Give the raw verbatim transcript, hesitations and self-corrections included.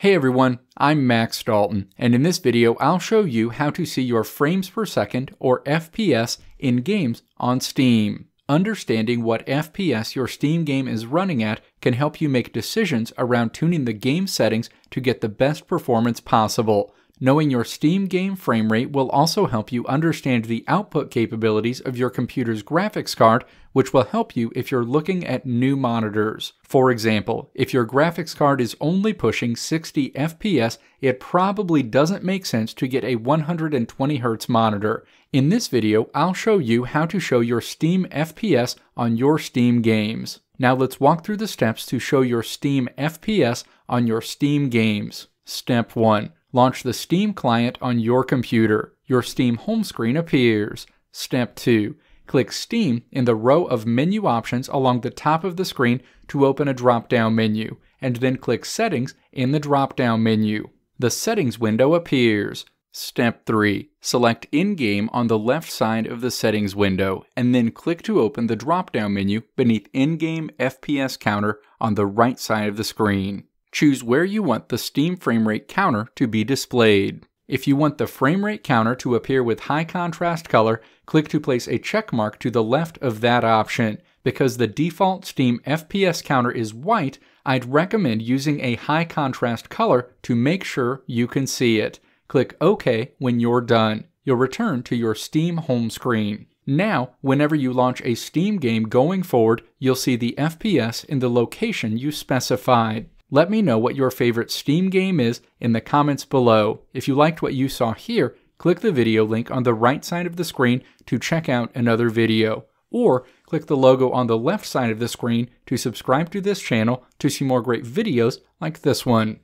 Hey everyone, I'm Max Dalton, and in this video I'll show you how to see your frames per second, or F P S, in games on Steam. Understanding what F P S your Steam game is running at can help you make decisions around tuning the game settings to get the best performance possible. Knowing your Steam game frame rate will also help you understand the output capabilities of your computer's graphics card, which will help you if you're looking at new monitors. For example, if your graphics card is only pushing sixty F P S, it probably doesn't make sense to get a one hundred twenty hertz monitor. In this video, I'll show you how to show your Steam F P S on your Steam games. Now let's walk through the steps to show your Steam F P S on your Steam games. Step one. Launch the Steam client on your computer. Your Steam home screen appears. Step two. Click Steam in the row of menu options along the top of the screen to open a drop-down menu, and then click Settings in the drop-down menu. The Settings window appears. Step three. Select In-Game on the left side of the Settings window, and then click to open the drop-down menu beneath In-Game F P S Counter on the right side of the screen. Choose where you want the Steam frame rate counter to be displayed. If you want the frame rate counter to appear with high contrast color, click to place a check mark to the left of that option. Because the default Steam F P S counter is white, I'd recommend using a high contrast color to make sure you can see it. Click OK when you're done. You'll return to your Steam home screen. Now, whenever you launch a Steam game going forward, you'll see the F P S in the location you specified. Let me know what your favorite Steam game is in the comments below. If you liked what you saw here, click the video link on the right side of the screen to check out another video. Or click the logo on the left side of the screen to subscribe to this channel to see more great videos like this one.